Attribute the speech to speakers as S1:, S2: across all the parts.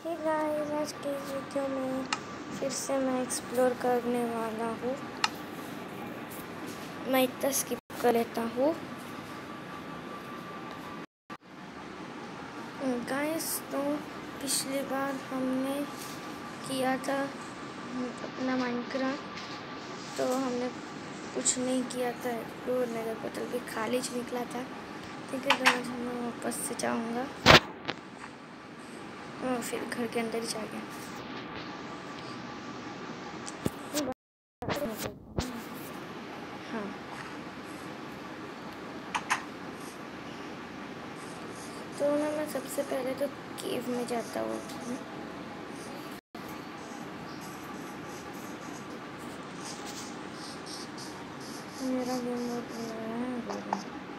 S1: Hey guys, आज के video में फिर से मैं एक्सप्लोर करने वाला हूँ। मैं इतना स्किप कर लेता हूँ। गाइस, तो पिछली बार हमने किया था अपना माइनक्राफ्ट, तो हमने कुछ नहीं किया था एक्सप्लोर। नगर पोर्टल भी खाली निकला था। ठीक है, तो आज मैं वापस से जाऊँगा और फिर घर के अंदर ही जा गया। हाँ, तो ना मैं सबसे पहले तो केव में जाता हूँ। मेरा गेम मोड है।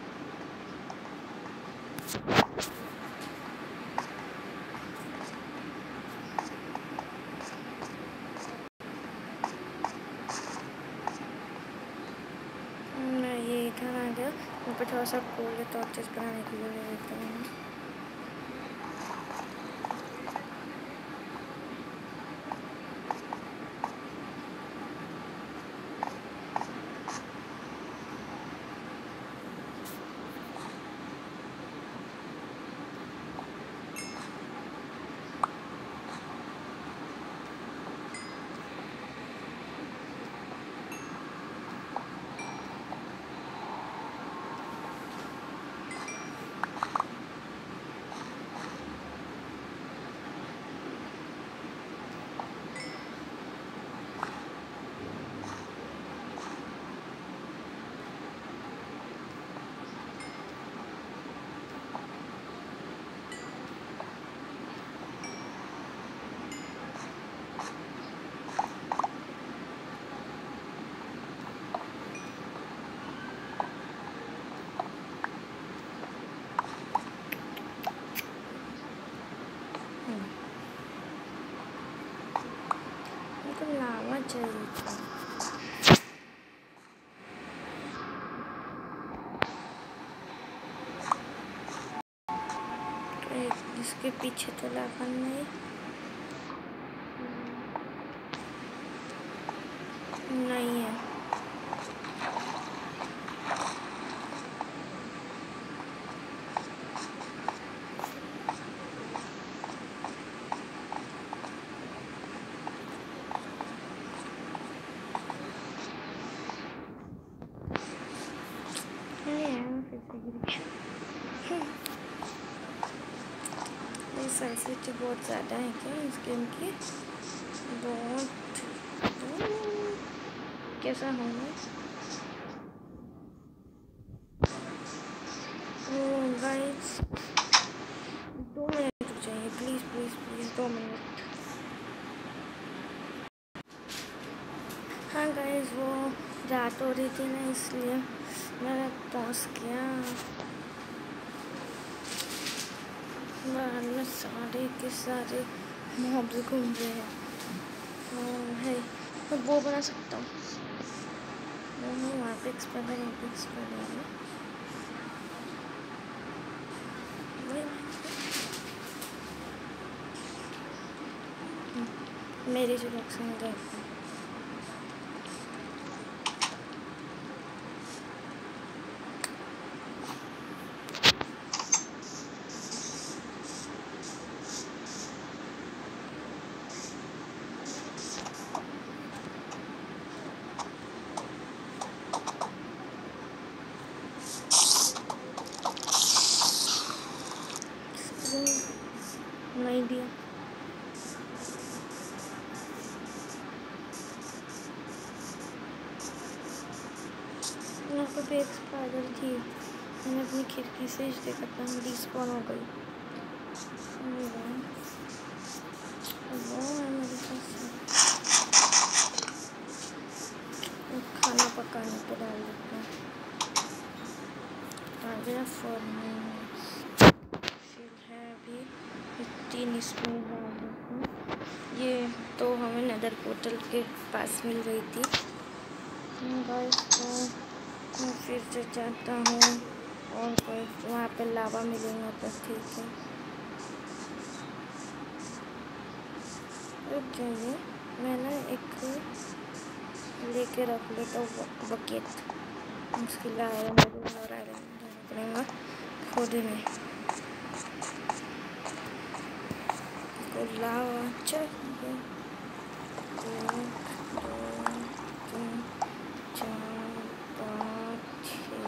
S1: मैं ये इधर आ गया। मैं पे थोड़ा सा कोल है तो ऑब्जेक्ट बनाने के लिए ले लेता हूँ। तो लावा चाहिए था। तो इसके पीछे तो लावा नहीं है। सेंसिटिविटी बहुत ज़्यादा है क्या इस गेम की? बहुत कैसा होगा? गाइस, 2 मिनट रुक जाइए प्लीज़ प्लीज़ प्लीज़, 2 मिनट। हाँ गाइस, वो रात हो रही थी ना, इसलिए मैंने पॉज किया। बाहर में सारे के सारे मॉब्स घूम रहे हैं। है, मैं वो बना सकता हूँ। वहाँ पे एक्सपेंडर मेरी जो लक्ष्य है नहीं दिया। यहाँ पे भी एक स्पाइडर थी। मैंने अपनी खिड़की से इस देखा था, रिस्पॉन हो गई। वो है मेरे पास। खाना पकाने पे डाल देता हूँ। आ गया फर्नेस। फिर है अभी 3 स्पून डाल देता हूँ। ये तो हमें नदर पोर्टल के पास मिल गई थी। गाइस, तो मैं फिर से चाहता हूँ और कोई वहाँ पे लावा मिलेगा तो ठीक है। रुक जाइए, मैं ना एक लेके रख लेता हूँ बकेट। मुश्किल आयरन और आयरन जाना पड़ेगा खोदने को। लावा चाहिए 1 2 3 4 5 6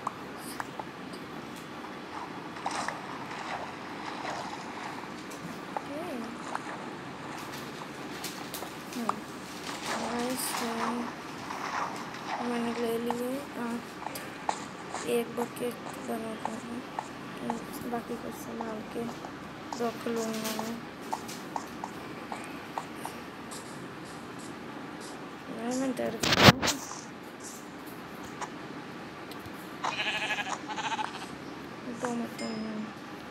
S1: मैंने ले लिए 8। एक बकेट बनाता हूँ, बाकी कुछ संभाल के रख लूँगा मैं डर गया। तो मतलब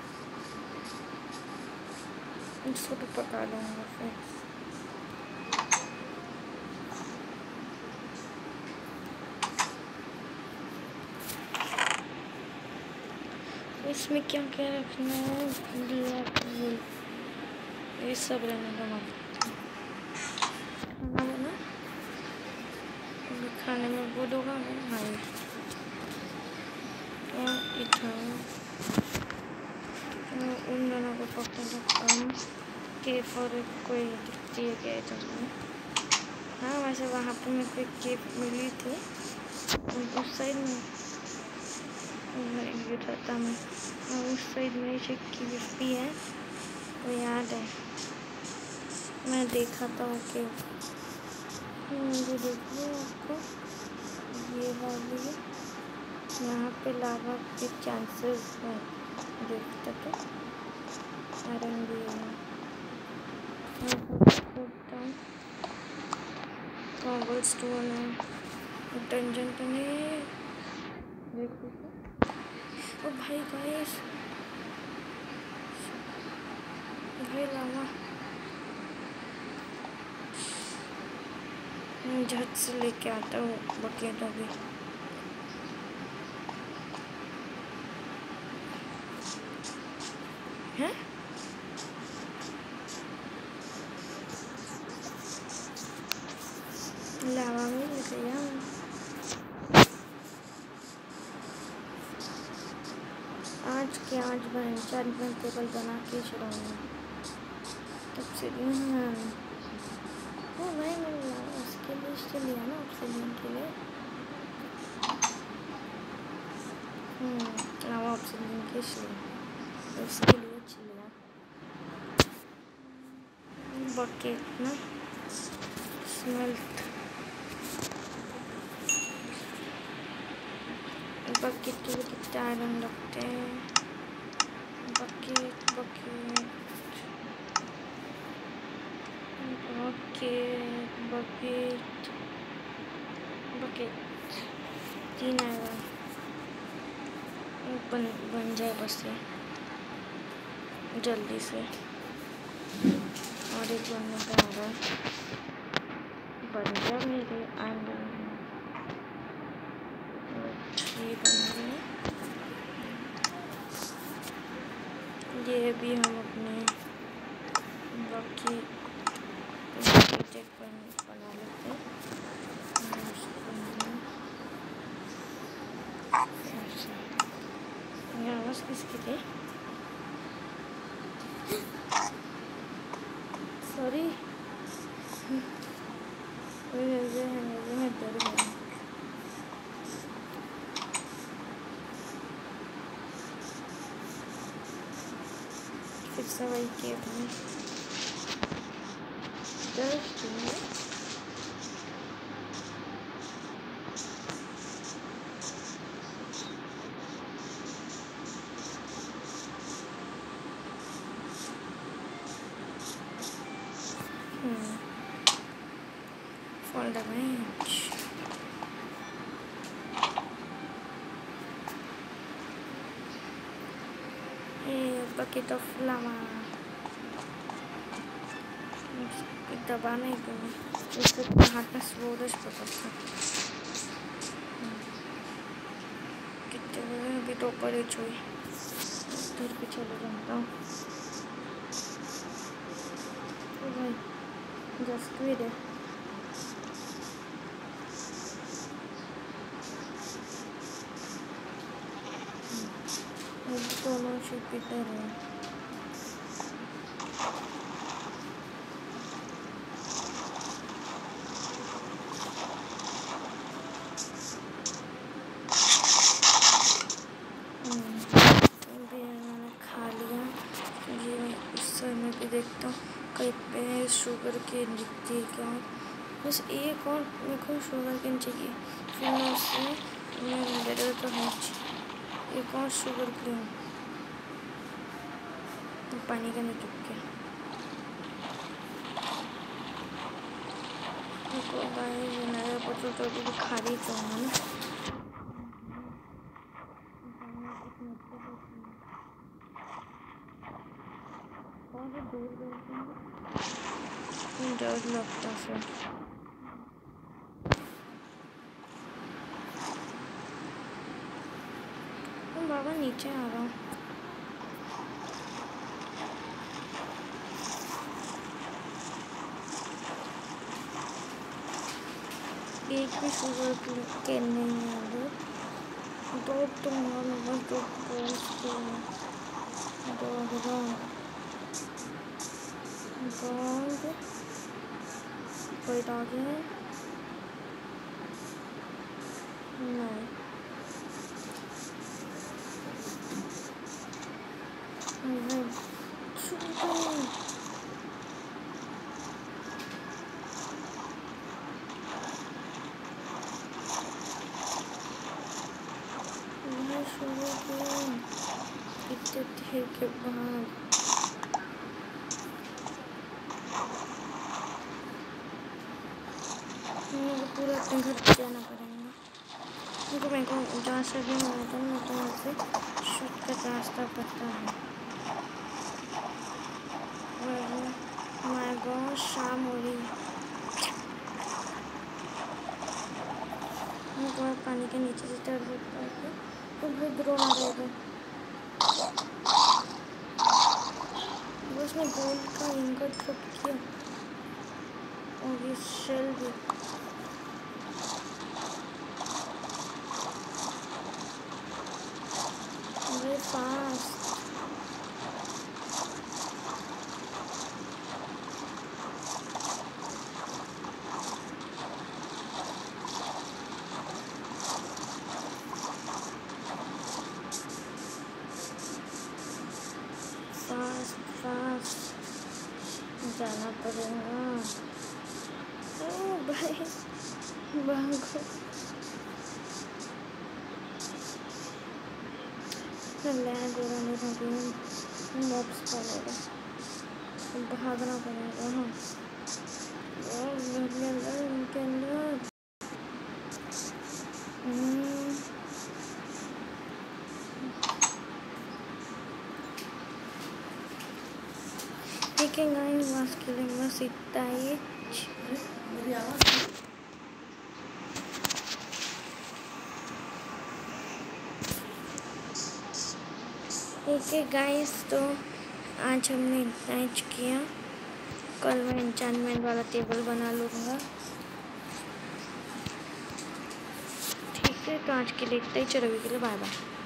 S1: इसको तो पका लूँगा फिर। इसमें क्या क्या रखना है, ये सब रहने का खाना बना खाने में बोलूँगा भाई। और इधर उन दोनों को पकड़ कम केप और कोई दिखती है क्या इधर में। हाँ वैसे वहाँ पे मेरे को एक केप मिली थी उस साइड में, ये था मैं उस साइड में की भी है तो याद है मैं देखा था। ओके ये देखिए आपको ये वाली यहाँ पे लावा के चांसेस है, देखते तो आयरन भी है। कॉबल स्टोन है, डंजन तो नहीं देखो। ओ भाई गाइस, भाई लावा झट से लेके आता हूँ बकेट अभी। हैं लावा में गया आज बन 4 में टेबल बना के चलाऊँगा तब से। वो भाई मैंने उसके लिए इससे लिया ना ऑप्सीडियन के लिए। लावा ऑप्सीडियन के लिए उसके लिए लिया बकेट ना स्मेल्ट बकेट के लिए कितना आयरन लगते हैं। Bucket bucket bucket bucket bucket 3 iron बन जाए बस ये जल्दी से। और एक बनने का आ रहा है, बन जाए मेरे आयरन 3 बन गए। ये भी हम अपने बाकी बना लेते हैं। आवाज़ किसकी थी? सॉरी मैं डर गया। फिर से वही किया अपने for the range. A bucket of lava. दबा नहीं दूँगी उससे हाथ में स्लोरेज पकड़ता। कितने बजे अभी तो ऊपर ही छुई दूर पे चले जाता हूँ। जसवीर है। दोनों शिपिटर है। मैंने खा लिया। ये इस समय पे देखता हूँ कहीं पे शुगर केन दिखती है क्या। बस एक और मेरे को शुगर केन चाहिए, फिर मैं उससे लेटर तो है एक और शुगर केन। पानी का नहीं चुप के नया बोतल तो अभी खाली तो है ना। डर लगता फिर बाबा नीचे आ रहा हूँ। एक भी शुगर केन नहीं है उधर। दो तो बस दो कोई डॉग है नहीं। इतने देर के बाद मुझे पूरा अपने घर जाना पड़ेगा, क्योंकि मेरे को जहाँ से भी मिला था मैं तो वहाँ से शॉर्टकट रास्ता पता है। माय गॉड शाम हो रही। मैं तो पानी के नीचे से चढ़ सकता है तो भाई ड्रोन आ जाएगा। बस मैं गोल्ड का इंगोट ड्रॉप किया और ये शेल भी। very fast. Fast जाना पड़ेगा। ओ भाई भागो। लैग हो रहा मेरा गेम, मॉब्स पड़ेगा, भागना पड़ेगा। हाँ उनके अंदर ठीक है गाइस, बस के लिए बस इतना ही। मेरी आवाज़ ठीक है गाइस, तो आज हमने इतना ही किया। कल मैं एन्चेंटमेंट वाला टेबल बना लूँगा। ठीक है, तो आज के लिए इतना ही। चलो अभी के लिए बाय बाय।